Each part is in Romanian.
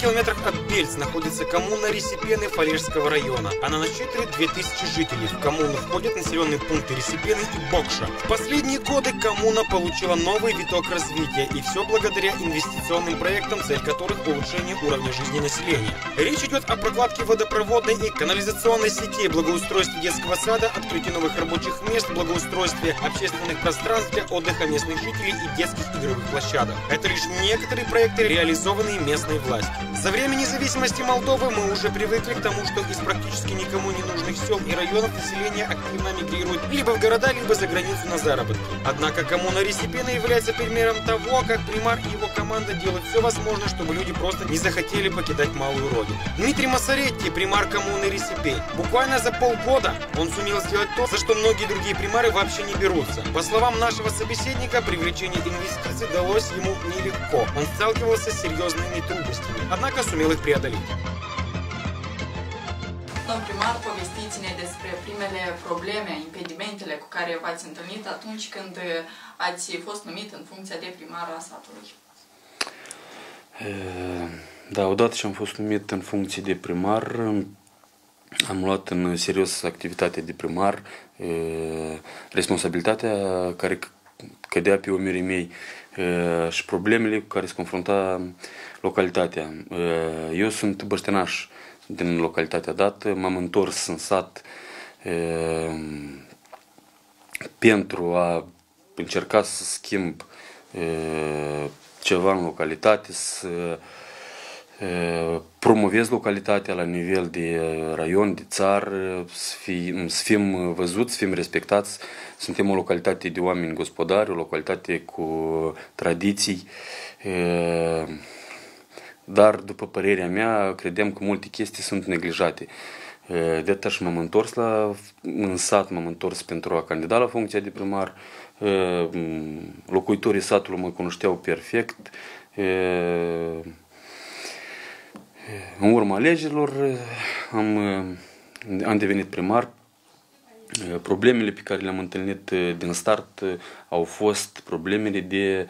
километрах от Бельц находится коммуна Ресипены Фалежского района. Она насчитывает 2000 жителей. В коммуну входят населенные пункты Ресипены и Бокша. В последние годы коммуна получила новый виток развития, и все благодаря инвестиционным проектам, цель которых улучшение уровня жизни населения. Речь идет о прокладке водопроводной и канализационной сетей, благоустройстве детского сада, открытии новых рабочих мест, благоустройстве общественных пространств для отдыха местных жителей и детских игровых площадок. Это лишь некоторые проекты, реализованные местной властью. За время независимости Молдовы мы уже привыкли к тому, что из практически никому не нужных сел и районов население активно мигрирует либо в города, либо за границу на заработки. Однако коммуна Ресипена является примером того, как примар и его команда делают все возможное, чтобы люди просто не захотели покидать малую родину. Дмитрий Масаретти, примар коммуны Ресипень. Буквально за полгода он сумел сделать то, за что многие другие примары вообще не берутся. По словам нашего собеседника, привлечение инвестиций далось ему нелегко. Он сталкивался с серьезными трудностями, однако сумел их преодолеть. Domn primar, povestiți-ne despre primele probleme, impedimentele cu care v-ați întâlnit atunci când ați fost numit în funcția de primar a satului. Da, odată ce am fost numit în funcție de primar, am luat în serios activitatea de primar, responsabilitatea care cădea pe umerii mei și problemele cu care se confrunta localitatea. Eu sunt băștenaș din localitatea dată, m-am întors în sat pentru a încerca să schimb ceva în localitate, să promovez localitatea la nivel de raion, de țară, să fim văzuți, să fim respectați. Suntem o localitate de oameni gospodari, o localitate cu tradiții, dar, după părerea mea, credem că multe chestii sunt neglijate. De atât și m-am întors în sat, m-am întors pentru a candida la funcția de primar. Locuitorii satului mă cunoșteau perfect. În urma alegerilor am devenit primar. Problemele pe care le-am întâlnit din start au fost problemele de,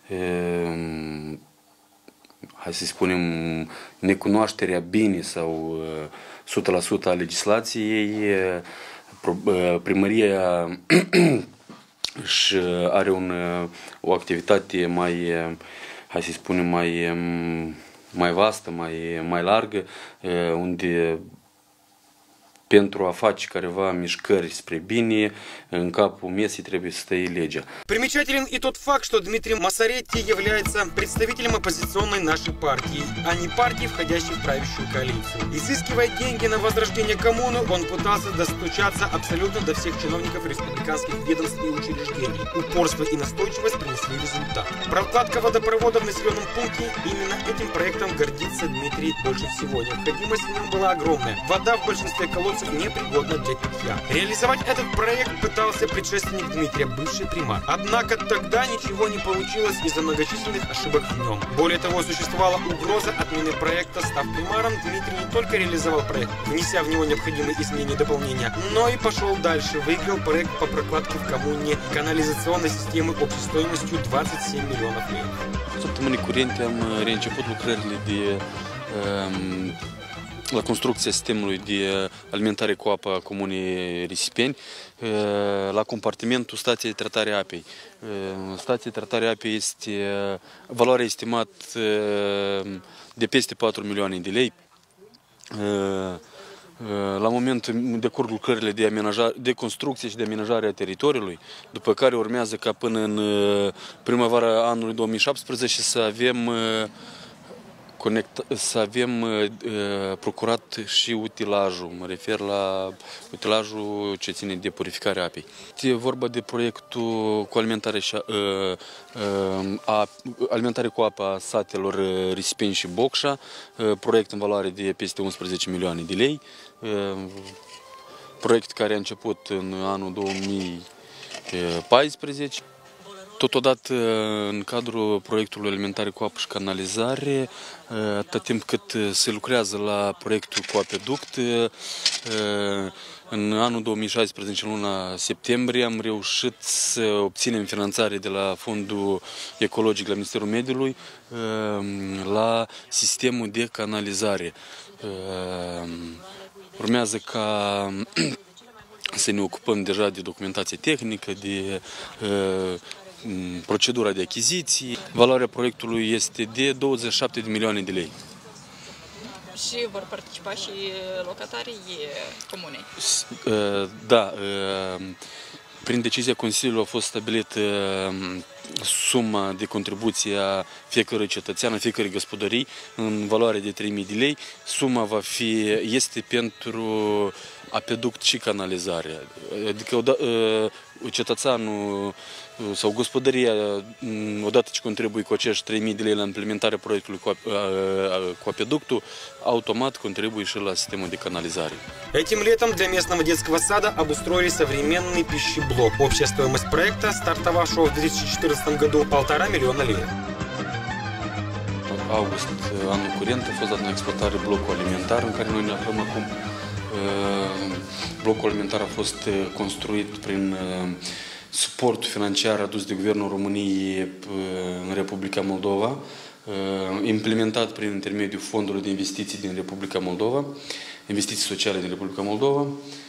hai să spunem, necunoașterea bine sau 100% a legislației. Primăria și are o activitate mai, hai să spunem, mai vastă, mai largă, unde pentru a face careva mișcări spre bine, în capul mesei trebuie să stea legea. Примечателен и тот факт, что Дмитрий Масаретти является представителем оппозиционной нашей партии, а не партии, входящей в правящую коалицию. Изыскивая деньги на возрождение коммуны, он пытался достучаться абсолютно до всех чиновников республиканских ведомств и учреждений. Упорство и настойчивость принесли результат. Прокладка водопровода в населенном пункте, именно этим проектом гордится Дмитрий больше всего. Необходимость в нем была огромная. Вода в большинстве колодцев непригодна для питья. Реализовать этот проект пытался предшественник Дмитрия, бывший примар. Однако тогда ничего не получилось из-за многочисленных ошибок в нем. Более того, существовала угроза отмены проекта. Став примаром, Дмитрий не только реализовал проект, внеся в него необходимые изменения и дополнения, но и пошел дальше, выиграл проект по прокладке в коммуне канализационной системы общей стоимостью 27 миллионов лей. Săptămânii curente am reînceput lucrările la construcția sistemului de alimentare cu apă a comunei Risipeni la compartimentul stației de tratare a apei. Stația de tratare a apei este, valoarea estimată de peste 4 milioane de lei. La momentul decurg lucrările de construcție și de amenajare a teritoriului, după care urmează ca până în primăvara anului 2017 să avem procurat și utilajul. Mă refer la utilajul ce ține de purificarea apei. E vorba de proiectul cu alimentare cu apă a satelor Risipeni și Bocșa, proiect în valoare de peste 11 milioane de lei, proiect care a început în anul 2014. Totodată, în cadrul proiectului alimentare cu apă și canalizare, atât timp cât se lucrează la proiectul cu apeduct, în anul 2016, în luna septembrie, am reușit să obținem finanțare de la Fondul Ecologic la Ministerul Mediului la sistemul de canalizare. Urmează ca să ne ocupăm deja de documentație tehnică, de procedura de achiziții. Valoarea proiectului este de 27 de milioane de lei. Și vor participa și locatarii comunei. Da, prin decizia Consiliului a fost stabilită suma de contribuție a fiecărui cetățean, a fiecărui gospodării, în valoare de 3.000 de lei. Suma este pentru apeduct și canalizare. Adică cetățeanul sau gospodăria, odată ce contribuie cu acești 3.000 de lei la implementarea proiectului cu apeductul, automat contribuie și la sistemul de canalizare. Этим летом для местного детского сада обустроили современный пищеблок. Общая стоимость проекта, стартовавшего в 2014 году, 1,5 миллиона лей. August anul curent a fost dat în exploatare blocul alimentar în care noi ne aflăm acum. Blocul alimentar a fost construit prin suportul financiar adus de Guvernul României în Republica Moldova, implementat prin intermediul Fondului de Investiții din Republica Moldova, investiții sociale din Republica Moldova.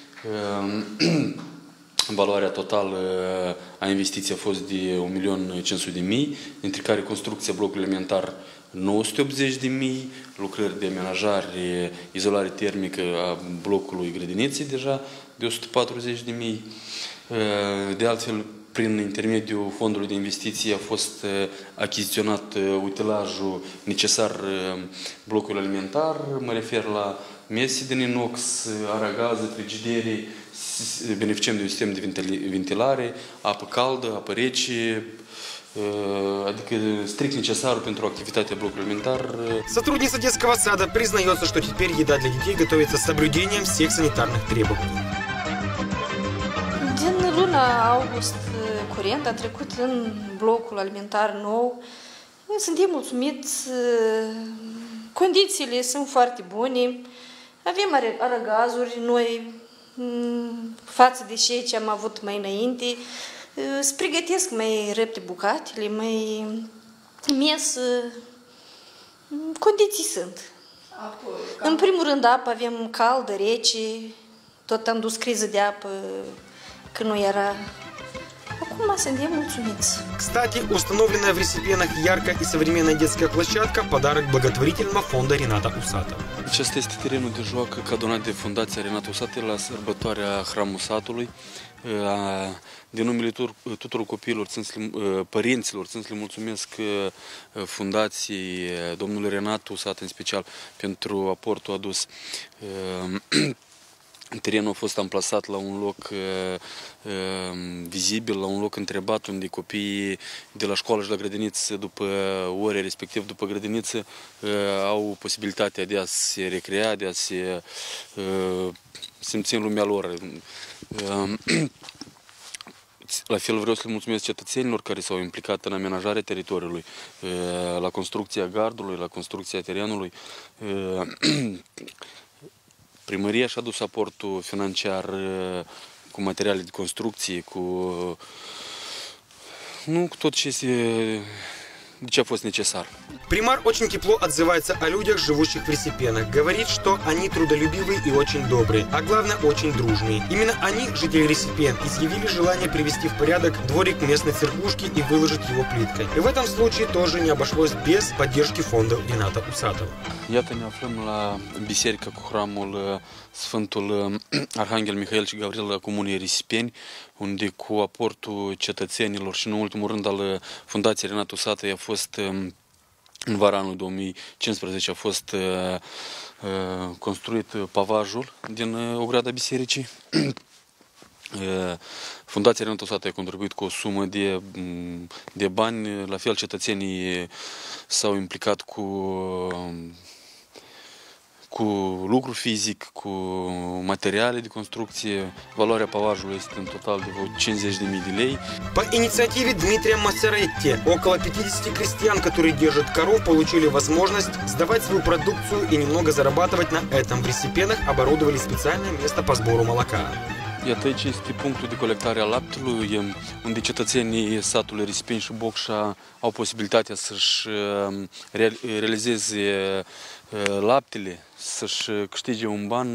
Valoarea totală a investiției a fost de 1.500.000, dintre care construcția blocului alimentar 980.000, lucrări de amenajare, izolare termică a blocului grădiniței deja de 140.000. De altfel, prin intermediul fondului de investiții a fost achiziționat utilajul necesar blocului alimentar. Mă refer la mese din inox, aragaze, frigiderii, beneficiem de un sistem de ventilare, apă caldă, apă rece, adică strict necesar pentru activitatea blocului alimentar. Сотрудница детского сада признается, что теперь еда для детей готовится с соблюдением всех санитарных требований. Din luna august curent a trecut în blocul alimentar nou. Suntem mulțumiți, condițiile sunt foarte bune, avem aragazuri noi față de ceea ce am avut mai înainte, se pregătesc mai repede bucatele, mai mesă, condiții sunt. În primul rând apă avem caldă, rece, tot am dus criză de apă când nu era. Acum suntem mulțumiți. Кстати, установленная в Ресипенах яркая и современная детская площадка – подарок благотворительного фонда Рената Усатова. Acesta este terenul de joacă cadonat de Fundația Renata Usatov la sărbătoarea Hramul Satului. De numele tuturor copiilor, părinților, țin să le mulțumesc Fundației domnului Renat Usatov în special pentru aportul adus. Terenul a fost amplasat la un loc vizibil, la un loc întrebat, unde copiii de la școală și la grădiniță, după ore, respectiv după grădiniță, au posibilitatea de a se recrea, de a se simți în lumea lor. La fel vreau să le mulțumesc cetățenilor care s-au implicat în amenajarea teritoriului, la construcția gardului, la construcția terenului. Primăria și-a dus aportul financiar cu materiale de construcție, cu tot ce a fost necesar. Примар очень тепло отзывается о людях, живущих в Ресипенах. Говорит, что они трудолюбивые и очень добрые, а главное, очень дружные. Именно они, жители Ресипен, изъявили желание привести в порядок дворик местной церквушки и выложить его плиткой. И в этом случае тоже не обошлось без поддержки фонда Рената Усатова. Iată, ne aflăm la biserica cu hramul Sfântul Arhanghel Mihail și Gavril a Comunei Risipeni, unde cu aportul cetățenilor și în ultimul rând al Fundației Renat Usatov a fost, în vara anului 2015, a fost construit pavajul din ograda bisericii. Fundația Renat Usatov a contribuit cu o sumă de bani, la fel cetățenii s-au implicat cu cu lucru fizic, cu materiale de construcție. Valoarea pavajului este în total de vreo 50.000 de lei. По инициативе Дмитрия Масаретти около 50 крестьян, которые держат коров, получили возможность сдавать свою продукцию и немного зарабатывать на этом. В ресипенах оборудовали специальное место по сбору молока. Iată, aici este punctul de colectare a laptelui, unde cetățenii satului Risipeni și Bocșa au posibilitatea să-și realizeze laptele, să-și câștige un ban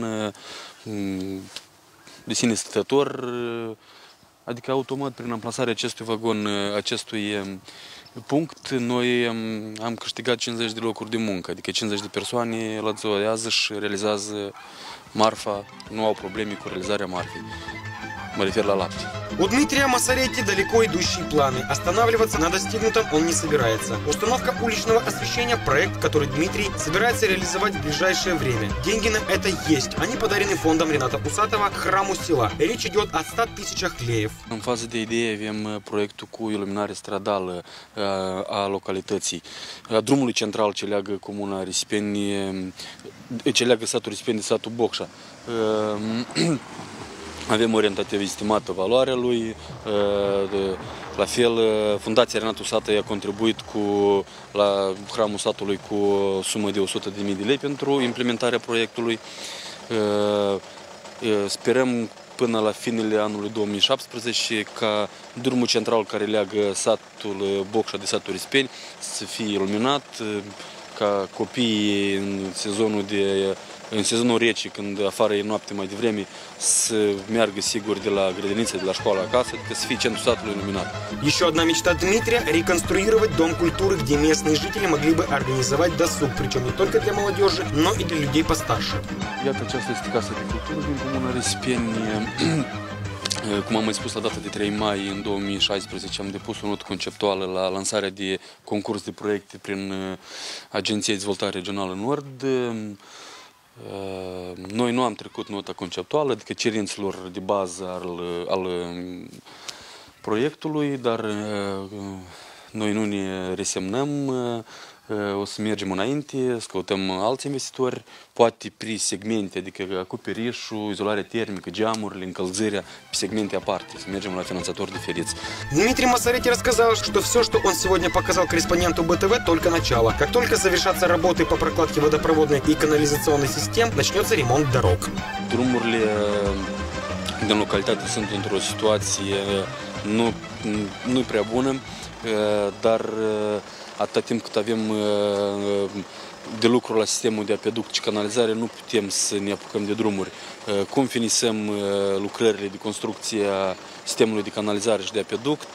de sine stătător, adică automat prin amplasarea acestui vagon, acestui punct, noi am câștigat 50 de locuri de muncă, adică 50 de persoane la ziua de azi își realizează marfa, nu au probleme cu realizarea marfei. Mă refer la lapte. У Дмитрия Масаретти далеко идущие планы. Останавливаться на достигнутом он не собирается. Установка уличного освещения – проект, который Дмитрий собирается реализовать в ближайшее время. Деньги на это есть. Они подарены фондом Рената Усатова храму села. Речь идет о 100 000 леев. În fază de idee avem proiectul cu iluminare stradală a localității, a drumului central ce leagă comuna Risipeni, ce leagă satul Risipeni de satul Bocșa. Avem orientativ estimată valoarea lui, la fel Fundația Renatul Usatăi a contribuit la hramul satului cu o sumă de 100.000 de lei pentru implementarea proiectului. Sperăm până la finele anului 2017 ca drumul central care leagă satul Bocșa de satul Risipeni să fie iluminat, ca copiii în sezonul rece, când afară e noapte mai devreme, să meargă sigur de la grădiniță, de la școală acasă, adică să fie centrul satului iluminat. Еще одна мечта Дмитрия – реконструировать дом культуры, где местные жители могли бы организовать досуг, причем не только для молодежи, но и для людей постарше. Iată, aceasta este Casa de Cultură din comuna Risipeni. Cum am mai spus, la data de 3 mai în 2016 am depus o notă conceptuală la lansarea de concurs de proiecte prin Agenția de Dezvoltare Regională Nord. Noi nu am trecut nota conceptuală, adică cerințelor de bază al proiectului, dar noi nu ne resemnăm, o să mergem înainte, să căutăm alți investitori, poate pri segmente, adică acoperișul, izolarea termică, geamurile, încălzirea, pe segmente aparte, să mergem la finanțatori diferiți. Дмитрий Масаретти рассказал, что все, что он сегодня показал корреспонденту БТВ, только начало. Как только завершатся работы по прокладке водопроводной и канализационной систем, начнется ремонт дорог. Drumurile din localitate sunt într-o situație nu prea bună, dar atâta timp cât avem de lucru la sistemul de apeduct și canalizare, nu putem să ne apucăm de drumuri. Cum finisăm lucrările de construcție a sistemului de canalizare și de apeduct,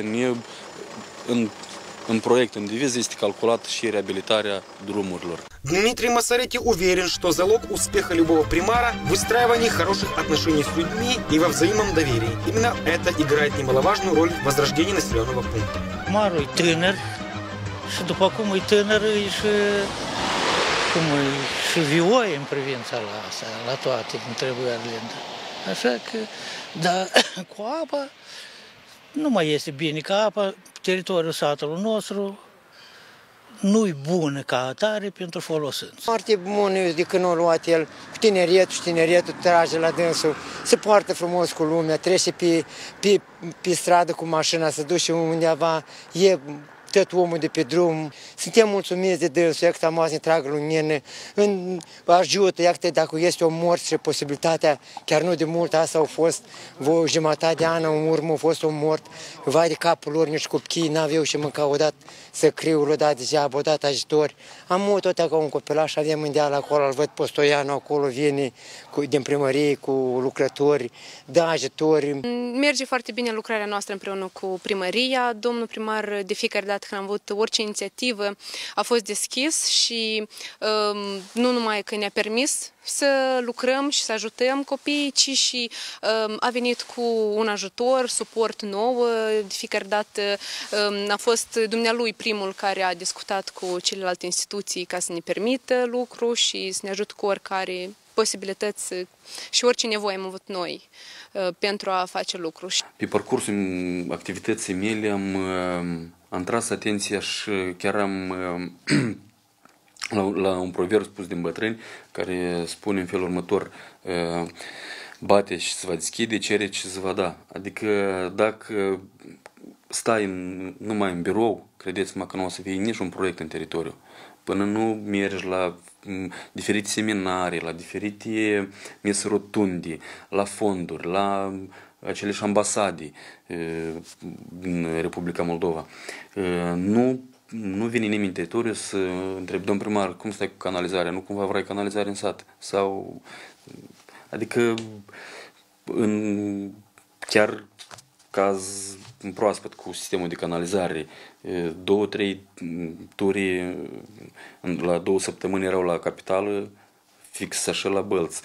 în proiect, în diviză, este calculată și reabilitarea drumurilor. Дмитрий Масаретти уверен, что залог успеха любого примара в выстраивании хороших отношений с людьми и во взаимном доверии. Именно это играет немаловажную роль в возрождении населенного пункта. Primarul e tânăr și după cum e tânăr și vioi în privința la asta, la toate întrebările. Așa că, dar cu apa nu mai este bine, că apa, teritoriul satului nostru, nu-i bună ca atare pentru folosință. Foarte bun de când a luat el cu tineretul și tineretul trage la dânsul, se poartă frumos cu lumea, trece pe stradă cu mașina, se duce undeva, e tot omul de pe drum. Suntem mulțumiți de dânsul, că am ne tragă lumină, ajută, iată, dacă este o mort și posibilitatea, chiar nu de mult, asta a fost o jumătate de an în urmă, a fost o mort, vai de capul lor, nici copiii n-aveau și mânca odată să criu, l-o dat degeaba, o dat ajutori. Am mult tot ca un copilaș, avem îndeal acolo, îl văd Postoianu, acolo vine din primărie cu lucrători, dă ajutori. Merge foarte bine lucrarea noastră împreună cu primăria. Domnul primar, de fiecare dată când am avut orice inițiativă, a fost deschis și nu numai că ne-a permis să lucrăm și să ajutăm copiii, ci și a venit cu un ajutor, suport nou. De fiecare dată a fost dumnealui primul care a discutat cu celelalte instituții ca să ne permită lucru și să ne ajute cu oricare posibilități și orice nevoie am avut noi pentru a face lucru. Pe parcursul activității mele am tras atenția și chiar la un proverb spus din bătrâni care spune în felul următor: bate și se va deschide, cere și se va da. Adică dacă stai numai în birou, credeți-mă că nu o să fie niciun proiect în teritoriu. Până nu mergi la diferite seminarii, la diferite mese rotunde, la fonduri, la aceleși ambasade din Republica Moldova, nu vine nimeni în teritoriu să întrebe: domn primar, cum stai cu canalizarea? Nu cumva vrei canalizare în sat? Sau, adică, în chiar caz proaspăt cu sistemul de canalizare, 2-3 turi la 2 săptămâni erau la capitală, fix așa la Bălți,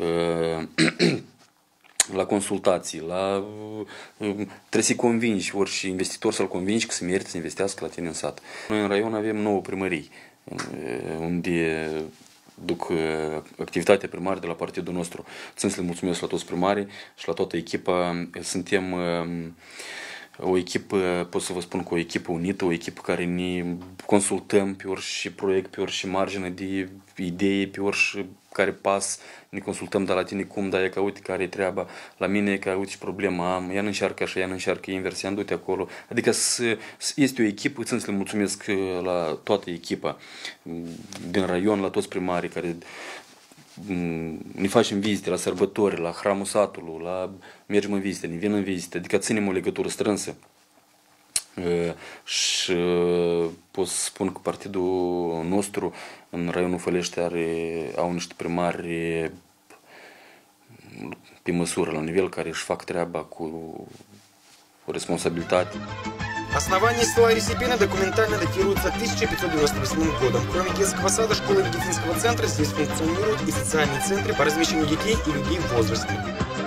la consultații, trebuie să-i convingi, orice investitor să-l convingi că se merită să investească la tine în sat. Noi în raion avem 9 primării, unde duc activitatea primară de la partidul nostru. Țin să le mulțumesc la toți primarii și la toată echipa. Suntem o echipă, pot să vă spun că o echipă unită, o echipă care ne consultăm pe orice proiect, pe orice margine de idee, pe orice care pas, ne consultăm, dar la tine cum, dar e că uite care e treaba, la mine e că uite și problema am, ea nu încearcă așa, ea nu încearcă invers, ea du-te acolo. Adică este o echipă, țin să le mulțumesc la toată echipa din raion, la toți primarii care ne facem vizite la sărbători, la hramul satului, mergem în vizite, ne vin în vizite, adică ținem o legătură strânsă. Și pot să spun că partidul nostru în raionul Fălești au niște primari pe măsură, la nivel, care își fac treaba cu responsabilitate. Основание села Ресипена документально датируется 1598 годом. Кроме детского сада, школы медицинского центра здесь функционируют и социальные центры по размещению детей и людей в возрасте.